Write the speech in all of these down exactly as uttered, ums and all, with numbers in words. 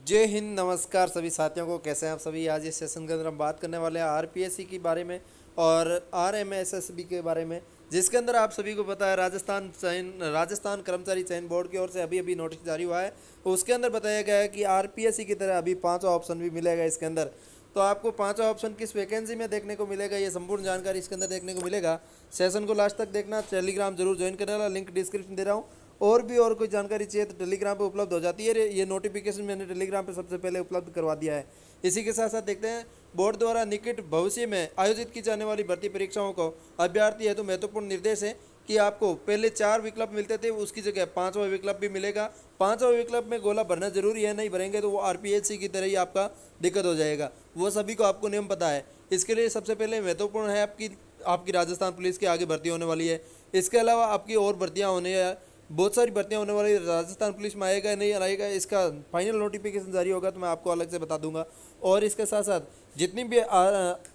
जय हिंद। नमस्कार सभी साथियों को, कैसे हैं आप सभी। आज इस सेशन के अंदर हम बात करने वाले हैं आरपीएससी के बारे में और आरएमएसएसबी के बारे में, जिसके अंदर आप सभी को पता है राजस्थान चयन राजस्थान कर्मचारी चयन बोर्ड की ओर से अभी अभी नोटिस जारी हुआ है। उसके अंदर बताया गया है कि आरपीएससी की तरह अभी पांचवा ऑप्शन भी मिलेगा इसके अंदर। तो आपको पांचवा ऑप्शन किस वैकेंसी में देखने को मिलेगा, ये संपूर्ण जानकारी इसके अंदर देखने को मिलेगा। सेशन को लास्ट तक देखना, टेलीग्राम जरूर ज्वाइन करने वाला, लिंक डिस्क्रिप्शन दे रहा हूँ। और भी और कोई जानकारी चाहिए तो टेलीग्राम पे उपलब्ध हो जाती है। ये नोटिफिकेशन मैंने टेलीग्राम पे सबसे पहले उपलब्ध करवा दिया है। इसी के साथ साथ देखते हैं बोर्ड द्वारा निकट भविष्य में आयोजित की जाने वाली भर्ती परीक्षाओं को अभ्यर्थी हेतु तो महत्वपूर्ण निर्देश है कि आपको पहले चार विकल्प मिलते थे, उसकी जगह पांचवा विकल्प भी मिलेगा। पांचवा विकल्प में गोला भरना जरूरी है, नहीं भरेंगे तो वो आरपीएससी की तरह ही आपका दिक्कत हो जाएगा। वो सभी को आपको नियम पता है। इसके लिए सबसे पहले महत्वपूर्ण है आपकी आपकी राजस्थान पुलिस की आगे भर्ती होने वाली है। इसके अलावा आपकी और भर्तियाँ होने बहुत सारी भर्तियां होने वाली। राजस्थान पुलिस में आएगा नहीं आएगा, इसका फाइनल नोटिफिकेशन जारी होगा तो मैं आपको अलग से बता दूंगा। और इसके साथ साथ जितनी भी आ,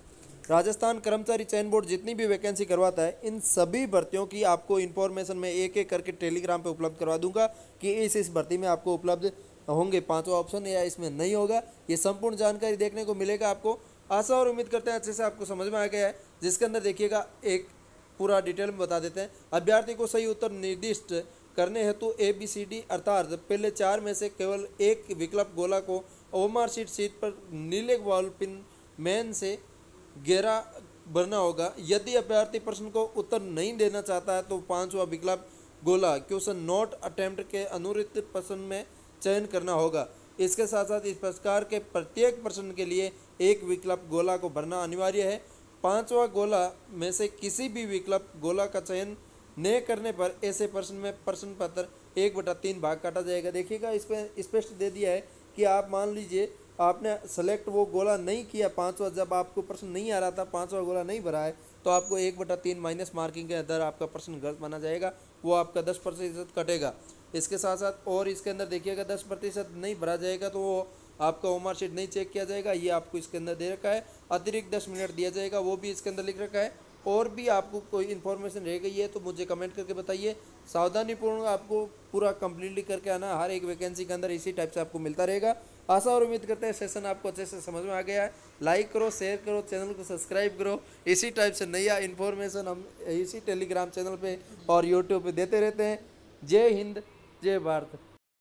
राजस्थान कर्मचारी चयन बोर्ड जितनी भी वैकेंसी करवाता है, इन सभी भर्तियों की आपको इन्फॉर्मेशन में एक एक करके टेलीग्राम पे उपलब्ध करवा दूंगा कि इस इस भर्ती में आपको उपलब्ध होंगे पाँचों ऑप्शन या इसमें नहीं होगा। ये संपूर्ण जानकारी देखने को मिलेगा आपको। आशा और उम्मीद करते हैं अच्छे से आपको समझ में आ गया है। जिसके अंदर देखिएगा एक पूरा डिटेल में बता देते हैं। अभ्यर्थी को सही उत्तर निर्दिष्ट करने हेतु ए बी सी डी अर्थात पहले चार में से केवल एक विकल्प गोला को ओमार शीट सीट पर नीले बॉल पिन मैन से गहरा भरना होगा। यदि अभ्यर्थी प्रश्न को उत्तर नहीं देना चाहता है तो पांचवा विकल्प गोला क्वेश्चन नॉट अटेम्प्ट के अनुरित प्रश्न में चयन करना होगा। इसके साथ साथ इस प्रकार के प्रत्येक प्रश्न के लिए एक विकल्प गोला को भरना अनिवार्य है। पांचवा गोला में से किसी भी विकल्प गोला का चयन न करने पर ऐसे प्रश्न में प्रश्न पत्र एक बटा तीन भाग काटा जाएगा। देखिएगा इस पर स्पष्ट दे दिया है कि आप मान लीजिए आपने सेलेक्ट वो गोला नहीं किया पांचवा, जब आपको प्रश्न नहीं आ रहा था, पांचवा गोला नहीं भरा है, तो आपको एक बटा तीन माइनस मार्किंग के अंदर आपका प्रश्न गलत माना जाएगा, वो आपका दस प्रतिशत कटेगा। इसके साथ साथ और इसके अंदर देखिएगा दस प्रतिशत नहीं भरा जाएगा तो वो आपका ओमार शीट नहीं चेक किया जाएगा, ये आपको इसके अंदर दे रखा है। अतिरिक्त दस मिनट दिया जाएगा, वो भी इसके अंदर लिख रखा है। और भी आपको कोई इन्फॉर्मेशन रह गई है तो मुझे कमेंट करके बताइए। सावधानीपूर्ण आपको पूरा कंप्लीटली करके आना, हर एक वैकेंसी के अंदर इसी टाइप से आपको मिलता रहेगा। आशा और उम्मीद करते हैं सेशन आपको अच्छे से समझ में आ गया है। लाइक करो, शेयर करो, चैनल को सब्सक्राइब करो। इसी टाइप से नया इन्फॉर्मेशन हम इसी टेलीग्राम चैनल पे और यूट्यूब पे देते रहते हैं। जय हिंद, जय भारत।